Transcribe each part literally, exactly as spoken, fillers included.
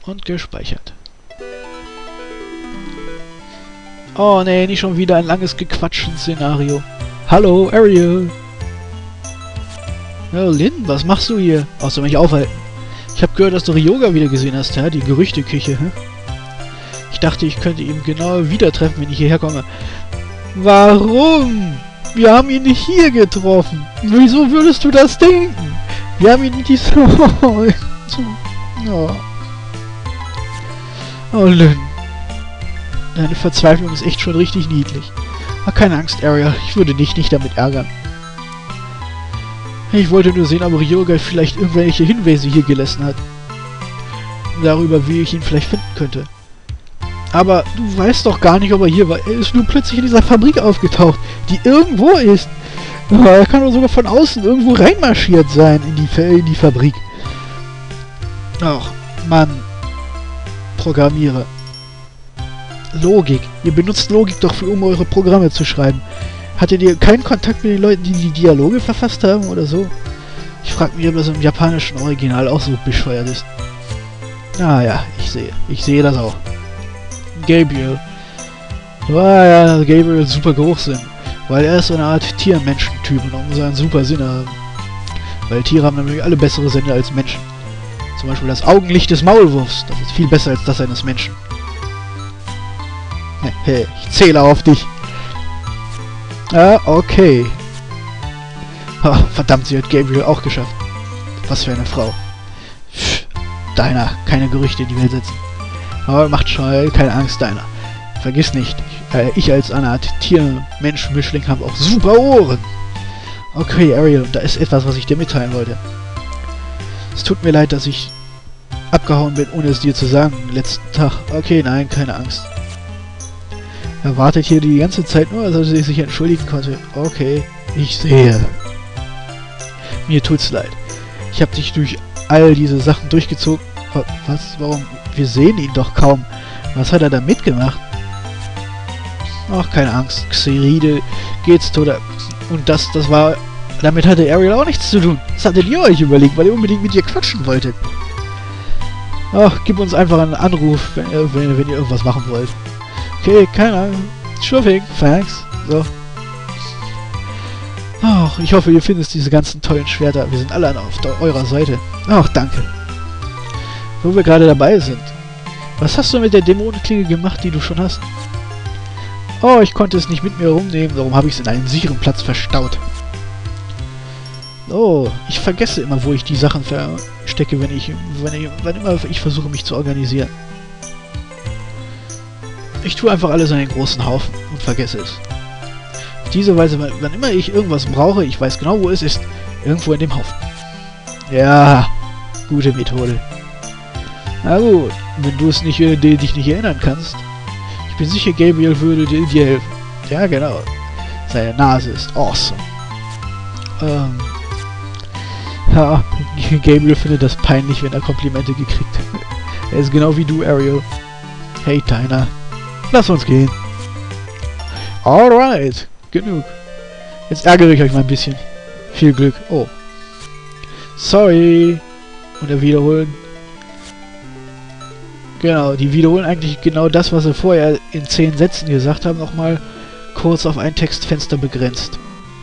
Und gespeichert. Oh nee, nicht schon wieder ein langes Gequatschen-Szenario. Hallo, Ariel. Ja, Lynn, was machst du hier? Außer mich aufhalten. Ich habe gehört, dass du Ryoga wieder gesehen hast, ja? Die Gerüchteküche, hä? Ich dachte, ich könnte ihn genau wieder treffen, wenn ich hierher komme. Warum? Wir haben ihn nicht hier getroffen. Wieso würdest du das denken? Wir haben ihn nicht so... oh. Oh, Lynn. Deine Verzweiflung ist echt schon richtig niedlich. Ach, keine Angst, Ariel. Ich würde dich nicht damit ärgern. Ich wollte nur sehen, ob Ryoga vielleicht irgendwelche Hinweise hier gelassen hat. Darüber, wie ich ihn vielleicht finden könnte. Aber du weißt doch gar nicht, ob er hier war. Er ist nur plötzlich in dieser Fabrik aufgetaucht, die irgendwo ist. Er kann doch sogar von außen irgendwo reinmarschiert sein in die, in die Fabrik. Ach, Mann. Programmierer. Logik. Ihr benutzt Logik doch, um eure Programme zu schreiben. Hattet ihr keinen Kontakt mit den Leuten, die die Dialoge verfasst haben oder so? Ich frage mich, ob das im japanischen Original auch so bescheuert ist. Ah ja, ich sehe. Ich sehe das auch. Gabriel. Ah ja, Gabriel hat super Geruchssinn. Weil er ist so eine Art Tier-Menschen-Typ und muss einen super Sinn haben. Weil Tiere haben nämlich alle bessere Sinne als Menschen. Zum Beispiel das Augenlicht des Maulwurfs. Das ist viel besser als das eines Menschen. Hey, ich zähle auf dich. Ah, okay. Oh, verdammt, sie hat Gabriel auch geschafft. Was für eine Frau. Pff, Deiner, keine Gerüchte in die Welt setzen. Aber macht schon, keine Angst, Deiner. Vergiss nicht, ich, äh, ich als eine Art Tier-Mensch-Mischling habe auch super Ohren. Okay, Ariel, da ist etwas, was ich dir mitteilen wollte. Es tut mir leid, dass ich abgehauen bin, ohne es dir zu sagen, den letzten Tag. Okay, nein, keine Angst. Er wartet hier die ganze Zeit nur, dass er sich entschuldigen konnte. Okay, ich sehe. Mir tut's leid. Ich habe dich durch all diese Sachen durchgezogen. Was? Warum? Wir sehen ihn doch kaum. Was hat er da mitgemacht? Ach, keine Angst. Xeride geht's tot. Und das, das war... Damit hatte Ariel auch nichts zu tun. Das hattet ihr euch überlegt, weil ihr unbedingt mit ihr quatschen wolltet. Ach, gib uns einfach einen Anruf, wenn, wenn, wenn ihr irgendwas machen wollt. Okay, keine Ahnung. Sure thing, thanks. So. Ach, ich hoffe, ihr findet diese ganzen tollen Schwerter. Wir sind alle auf eurer Seite. Ach, danke. Wo wir gerade dabei sind. Was hast du mit der Dämonenklinge gemacht, die du schon hast? Oh, ich konnte es nicht mit mir rumnehmen. Darum habe ich es in einem sicheren Platz verstaut. Oh, ich vergesse immer, wo ich die Sachen verstecke, wenn ich, wenn ich, wenn immer ich versuche, mich zu organisieren. Ich tue einfach alles in einen großen Haufen und vergesse es. Auf diese Weise, wann immer ich irgendwas brauche, ich weiß genau, wo es ist. Irgendwo in dem Haufen. Ja, gute Methode. Na gut, wenn du es nicht, äh, dich nicht erinnern kannst. Ich bin sicher, Gabriel würde dir, dir helfen. Ja, genau. Seine Nase ist awesome. Ähm... Ja, Gabriel findet das peinlich, wenn er Komplimente gekriegt hat. Er ist genau wie du, Ariel. Hey, Tyner. Lass uns gehen. Alright. Genug. Jetzt ärgere ich euch mal ein bisschen. Viel Glück. Oh. Sorry. Und er wiederholen. Genau, die wiederholen eigentlich genau das, was sie vorher in zehn Sätzen gesagt haben, nochmal kurz auf ein Textfenster begrenzt.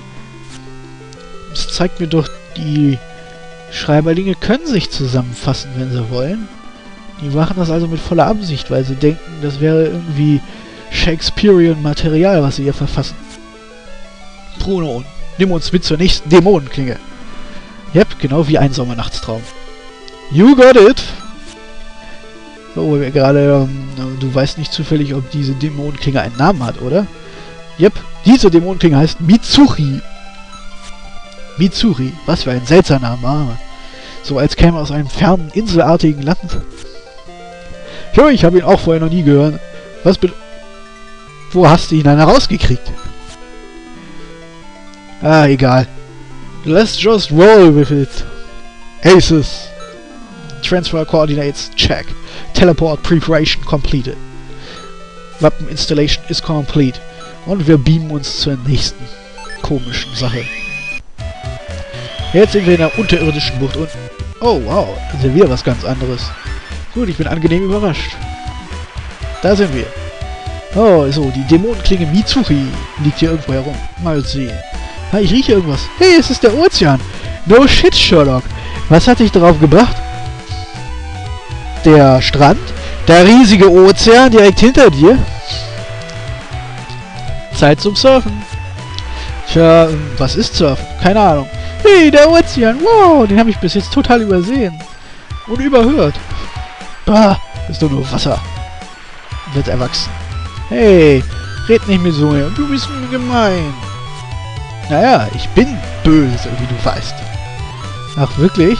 Das zeigt mir doch, die Schreiberlinge können sich zusammenfassen, wenn sie wollen. Die machen das also mit voller Absicht, weil sie denken, das wäre irgendwie Shakespearean Material, was sie hier verfassen. Bruno, nimm uns mit zur nächsten Dämonenklinge. Yep, genau wie ein Sommernachtstraum. You got it! So, wo wir gerade, ähm, du weißt nicht zufällig, ob diese Dämonenklinge einen Namen hat, oder? Yep, diese Dämonenklinge heißt Mitsuri. Mitsuri, was für ein seltsamer Name. So als käme aus einem fernen, inselartigen Land. Jo, ich habe ihn auch vorher noch nie gehört. Was be... Wo hast du ihn dann herausgekriegt? Ah, egal. Let's just roll with it. Aces. Transfer coordinates, check. Teleport preparation completed. Weapon installation is complete. Und wir beamen uns zur nächsten komischen Sache. Jetzt sind wir in der unterirdischen Bucht und... Oh, wow. Das ist ja wieder was ganz anderes. Gut, ich bin angenehm überrascht. Da sind wir. Oh, so, die Dämonenklinge Mitsuhi liegt hier irgendwo herum. Mal sehen. Ha, ich rieche irgendwas. Hey, es ist der Ozean. No shit, Sherlock. Was hat dich darauf gebracht? Der Strand? Der riesige Ozean direkt hinter dir? Zeit zum Surfen. Tja, was ist Surfen? Keine Ahnung. Hey, der Ozean. Wow, den habe ich bis jetzt total übersehen. Und überhört. Bah, ist doch nur Wasser. Wird erwachsen. Hey, red nicht mit so mir. Du bist mir gemein. Naja, ich bin böse, wie du weißt. Ach, wirklich?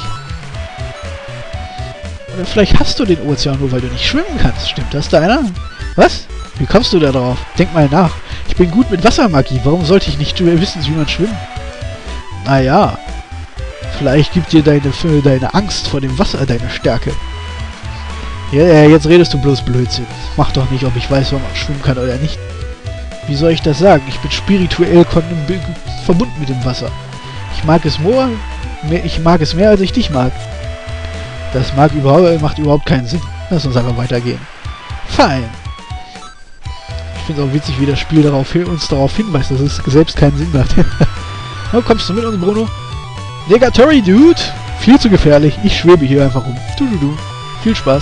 Oder vielleicht hast du den Ozean nur, weil du nicht schwimmen kannst. Stimmt das, deiner? Was? Wie kommst du da drauf? Denk mal nach. Ich bin gut mit Wassermagie. Warum sollte ich nicht wissen, wie man schwimmt? Naja. Vielleicht gibt dir deine, deine Angst vor dem Wasser deine Stärke. Ja, ja, jetzt redest du bloß Blödsinn. Mach doch nicht, ob ich weiß, ob man schwimmen kann oder nicht. Wie soll ich das sagen? Ich bin spirituell verbunden mit dem Wasser. Ich mag es mehr, ich mag es mehr, als ich dich mag. Das mag überhaupt, macht überhaupt keinen Sinn. Lass uns einfach weitergehen. Fein. Ich finde es auch witzig, wie das Spiel darauf, uns darauf hinweist, dass es selbst keinen Sinn macht. Na, kommst du mit uns, Bruno? Negatory, Dude! Viel zu gefährlich. Ich schwebe hier einfach rum. Du, du, du. Viel Spaß.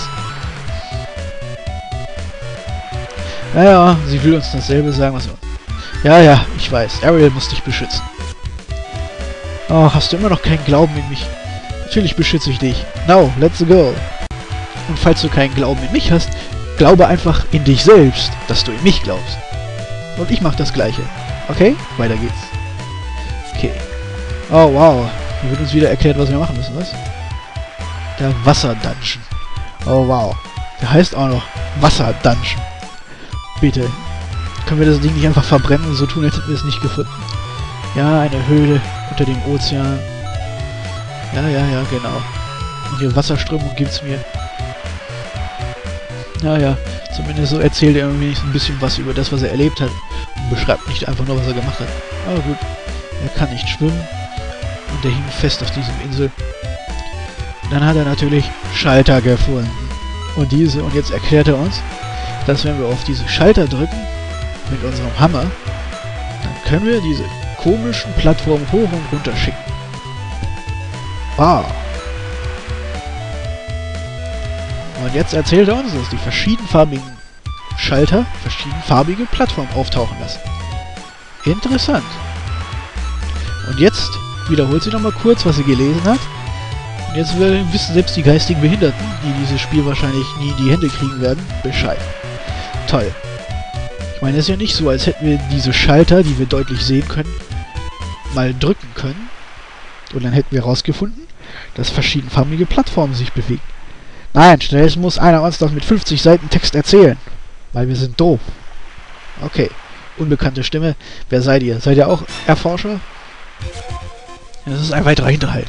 Naja, sie will uns dasselbe sagen, was wir... Ja, ja, ich weiß. Ariel muss dich beschützen. Oh, hast du immer noch keinen Glauben in mich? Natürlich beschütze ich dich. Now, let's go. Und falls du keinen Glauben in mich hast, glaube einfach in dich selbst, dass du in mich glaubst. Und ich mache das Gleiche. Okay? Weiter geht's. Okay. Oh, wow. Hier wird uns wieder erklärt, was wir machen müssen, was? Der Wasser-Dungeon. Oh, wow. Der heißt auch noch Wasser-Dungeon. Bitte. Können wir das Ding nicht einfach verbrennen und so tun, als hätten wir es nicht gefunden? Ja, eine Höhle unter dem Ozean. Ja, ja, ja, genau. Und hier Wasserströmung gibt's mir. Naja, zumindest so erzählt er irgendwie ein bisschen was über das, was er erlebt hat. Und beschreibt nicht einfach nur, was er gemacht hat. Aber gut, er kann nicht schwimmen. Und er hing fest auf diesem Insel. Dann hat er natürlich Schalter gefunden. Und diese, und jetzt erklärt er uns, dass wenn wir auf diese Schalter drücken, mit unserem Hammer, dann können wir diese komischen Plattformen hoch und runter schicken. Ah. Und jetzt erzählt er uns, dass die verschiedenfarbigen Schalter verschiedenfarbige Plattformen auftauchen lassen. Interessant. Und jetzt wiederholt sie nochmal kurz, was sie gelesen hat. Und jetzt wissen selbst die geistigen Behinderten, die dieses Spiel wahrscheinlich nie in die Hände kriegen werden, Bescheid. Toll. Ich meine, es ist ja nicht so, als hätten wir diese Schalter, die wir deutlich sehen können, mal drücken können. Und dann hätten wir herausgefunden, dass verschiedenfarbige Plattformen sich bewegen. Nein, schnell muss einer uns das mit fünfzig Seiten Text erzählen. Weil wir sind doof. Okay. Unbekannte Stimme. Wer seid ihr? Seid ihr auch Erforscher? Das ist ein weiterer Hinterhalt.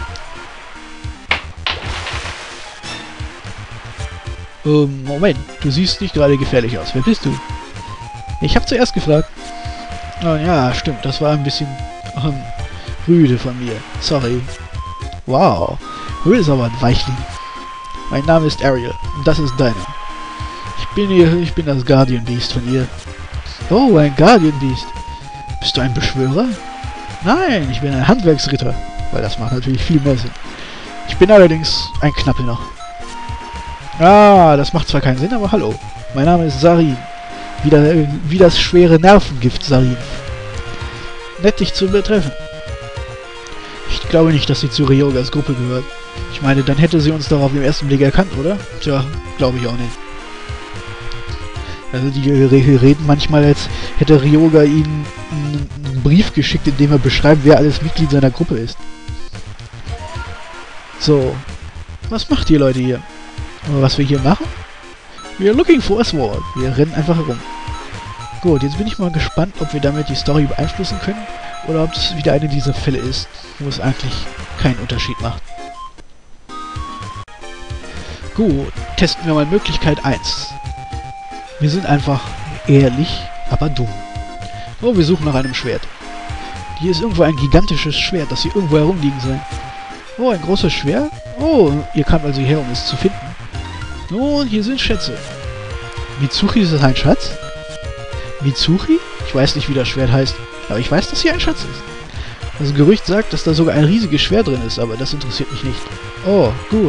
Ähm, Moment. Du siehst nicht gerade gefährlich aus. Wer bist du? Ich habe zuerst gefragt. Oh ja, stimmt. Das war ein bisschen ähm, rüde von mir. Sorry. Wow. Du bist aber ein Weichling. Mein Name ist Ariel. Und das ist deiner. Ich bin hier, ich bin das Guardian Beast von ihr. Oh, ein Guardian Beast. Bist du ein Beschwörer? Nein, ich bin ein Handwerksritter. Weil das macht natürlich viel mehr Sinn. Ich bin allerdings ein Knappe noch. Ah, das macht zwar keinen Sinn, aber hallo. Mein Name ist Sarin. Wie, da, wie das schwere Nervengift Sarin. Nett, dich zu betreffen. Ich glaube nicht, dass sie zu Ryogas Gruppe gehört. Ich meine, dann hätte sie uns doch auf den ersten Blick erkannt, oder? Tja, glaube ich auch nicht. Also die reden manchmal, als hätte Ryoga ihnen einen Brief geschickt, in dem er beschreibt, wer alles Mitglied seiner Gruppe ist. So. Was macht ihr Leute hier? Was wir hier machen? We are looking for a sword. Wir rennen einfach herum. Gut, jetzt bin ich mal gespannt, ob wir damit die Story beeinflussen können oder ob es wieder eine dieser Fälle ist, wo es eigentlich keinen Unterschied macht. Gut, testen wir mal Möglichkeit eins. Wir sind einfach ehrlich, aber dumm. Oh, wir suchen nach einem Schwert. Hier ist irgendwo ein gigantisches Schwert, das hier irgendwo herumliegen soll. Oh, ein großes Schwert? Oh, ihr kamt also hierher, um es zu finden. Nun, hier sind Schätze. Mitsuchi, ist das ein Schatz? Mitsuchi? Ich weiß nicht, wie das Schwert heißt, aber ich weiß, dass hier ein Schatz ist. Das Gerücht sagt, dass da sogar ein riesiges Schwert drin ist, aber das interessiert mich nicht. Oh, gut.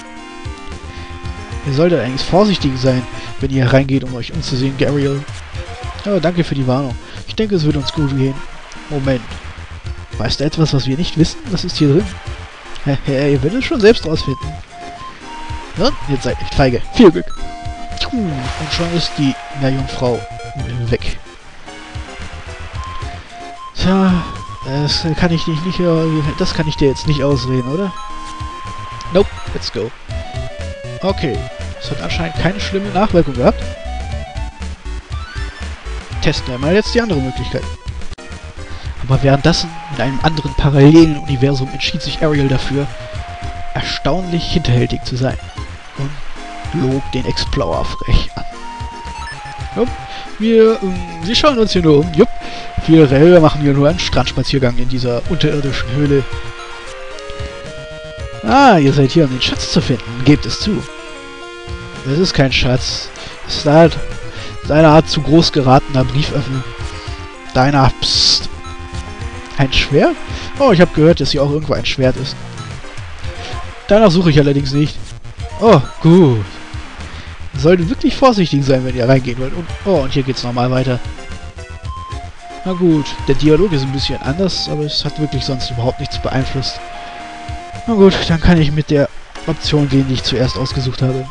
Ihr solltet eigentlich vorsichtig sein, wenn ihr hereingeht, um euch umzusehen, Gariel. Oh, danke für die Warnung. Ich denke, es wird uns gut gehen. Moment. Weißt du etwas, was wir nicht wissen? Was ist hier drin? Hehe, ihr werdet es schon selbst rausfinden. Nun, jetzt seid nicht feige. Viel Glück. Und schon ist die Meerjungfrau weg. Tja, das kann ich nicht, nicht, das kann ich dir jetzt nicht ausreden, oder? Nope, let's go. Okay, das hat anscheinend keine schlimme Nachwirkung gehabt. Testen wir mal jetzt die andere Möglichkeit. Aber währenddessen, in einem anderen parallelen Universum, entschied sich Ariel dafür, erstaunlich hinterhältig zu sein. Und log den Explorer frech an. Jupp, wir, ähm, wir schauen uns hier nur um. Jupp, wir selber machen hier nur einen Strandspaziergang in dieser unterirdischen Höhle. Ah, ihr seid hier, um den Schatz zu finden. Gebt es zu. Das ist kein Schatz. Das ist halt eine Art zu groß geratener Brieföffner. Deiner, psst. Ein Schwert? Oh, ich habe gehört, dass hier auch irgendwo ein Schwert ist. Danach suche ich allerdings nicht. Oh, gut. Ihr solltet wirklich vorsichtig sein, wenn ihr reingehen wollt. Und, oh, und hier geht's nochmal weiter. Na gut, der Dialog ist ein bisschen anders, aber es hat wirklich sonst überhaupt nichts beeinflusst. Na gut, dann kann ich mit der Option gehen, die ich zuerst ausgesucht habe.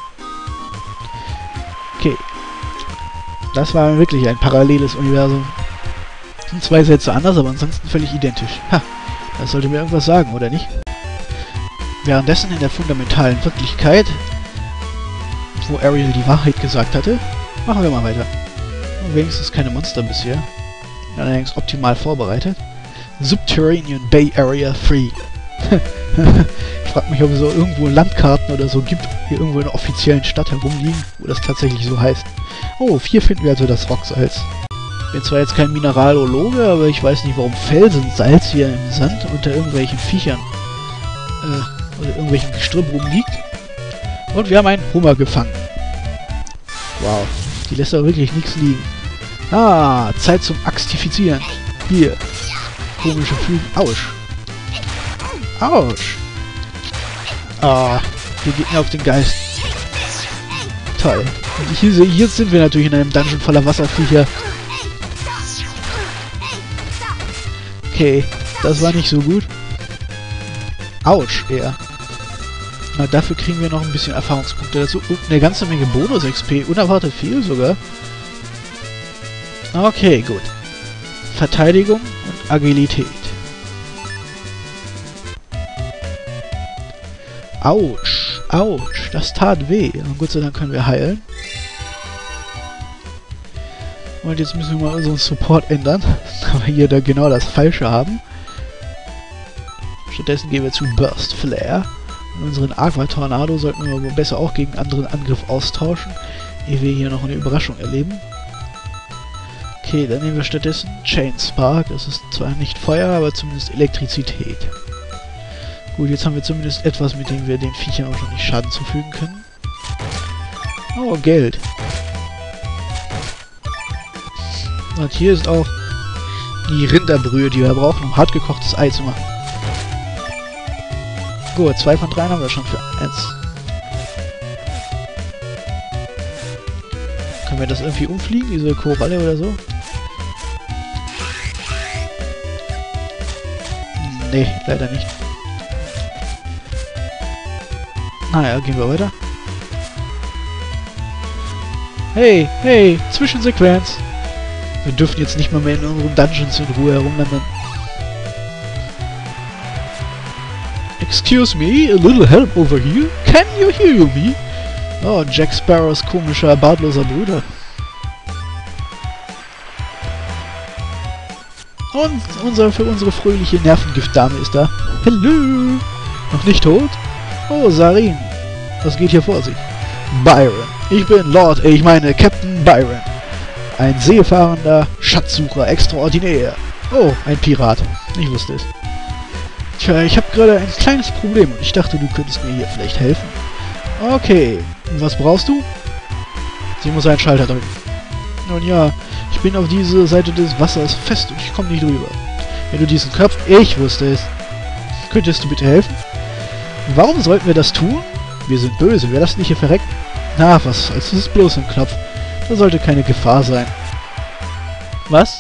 Okay. Das war wirklich ein paralleles Universum. Sind zwei Sätze anders, aber ansonsten völlig identisch. Ha, das sollte mir irgendwas sagen, oder nicht? Währenddessen in der fundamentalen Wirklichkeit, wo Ariel die Wahrheit gesagt hatte, machen wir mal weiter. Und wenigstens keine Monster bisher. Allerdings optimal vorbereitet. Subterranean Bay Area drei. Ich frage mich, ob es so irgendwo Landkarten oder so gibt, hier irgendwo in einer offiziellen Stadt herumliegen, wo das tatsächlich so heißt. Oh, hier finden wir also das Rocksalz. Bin zwar jetzt kein Mineralologe, aber ich weiß nicht, warum Felsensalz hier im Sand unter irgendwelchen Viechern äh, oder irgendwelchen Gestrüpp rumliegt. Und wir haben einen Hummer gefangen. Wow, die lässt aber wirklich nichts liegen. Ah, Zeit zum Axtifizieren. Hier. Komische Flügel. Autsch. Autsch. Ah, hier geht mir auf den Geist. Toll. Und hier, hier sind wir natürlich in einem Dungeon voller Wasserviecher. Okay, das war nicht so gut. Autsch, eher. Na, dafür kriegen wir noch ein bisschen Erfahrungspunkte dazu. Und eine ganze Menge Bonus-X P. Unerwartet viel sogar. Okay, gut. Verteidigung und Agilität. Autsch, autsch, das tat weh. Und Gott sei Dank können wir heilen. Und jetzt müssen wir mal unseren Support ändern, da wir hier da genau das Falsche haben. Stattdessen gehen wir zu Burst Flare. Und unseren Aqua Tornado sollten wir aber besser auch gegen anderen Angriff austauschen, ehe wir hier noch eine Überraschung erleben. Okay, dann nehmen wir stattdessen Chain Spark. Das ist zwar nicht Feuer, aber zumindest Elektrizität. Gut, jetzt haben wir zumindest etwas, mit dem wir den Viechern auch schon nicht Schaden zufügen können. Oh, Geld. Und hier ist auch die Rinderbrühe, die wir brauchen, um hartgekochtes Ei zu machen. Gut, zwei von drei haben wir schon für eins. Können wir das irgendwie umfliegen, diese Koralle oder so? Nee, leider nicht. Naja, gehen wir weiter. Hey, hey, Zwischensequenz! Wir dürfen jetzt nicht mal mehr in unseren Dungeons in Ruhe herumlanden. Excuse me, a little help over here? Can you hear me? Oh, Jack Sparrows komischer, bartloser Bruder. Und unser, für unsere fröhliche Nervengiftdame ist da. Hallo! Noch nicht tot? Oh, Sarin. Was geht hier vor sich? Byron. Ich bin Lord, ich meine Captain Byron. Ein seefahrender Schatzsucher extraordinär. Oh, ein Pirat. Ich wusste es. Tja, ich habe gerade ein kleines Problem und ich dachte, du könntest mir hier vielleicht helfen. Okay, was brauchst du? Sie muss einen Schalter drücken. Nun ja, ich bin auf diese Seite des Wassers fest und ich komme nicht rüber. Wenn du diesen Knopf... Ich wusste es. Könntest du bitte helfen? Warum sollten wir das tun? Wir sind böse, wir lassen dich hier verrecken. Na, was, es ist bloß ein Knopf. Da sollte keine Gefahr sein. Was?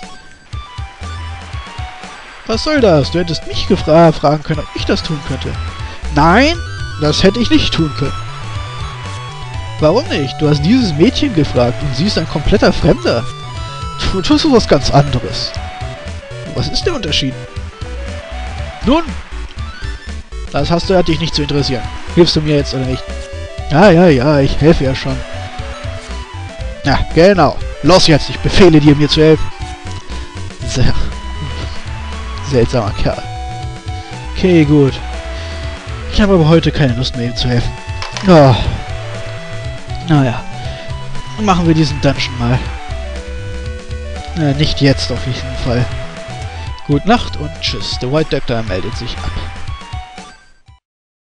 Was soll das? Du hättest mich gefra fragen können, ob ich das tun könnte. Nein, das hätte ich nicht tun können. Warum nicht? Du hast dieses Mädchen gefragt und sie ist ein kompletter Fremder. Du tust was ganz anderes. Was ist der Unterschied? Nun, das hast du, hat dich nicht zu interessieren. Hilfst du mir jetzt oder nicht? Ja, ja, ja, ich helfe ja schon. Na, genau. Los jetzt, ich befehle dir, mir zu helfen. Sehr seltsamer Kerl. Okay, gut. Ich habe aber heute keine Lust mehr, ihm zu helfen. Oh. Naja. Dann machen wir diesen Dungeon mal. Na, nicht jetzt auf jeden Fall. Gute Nacht und tschüss. Der White Doctor meldet sich ab.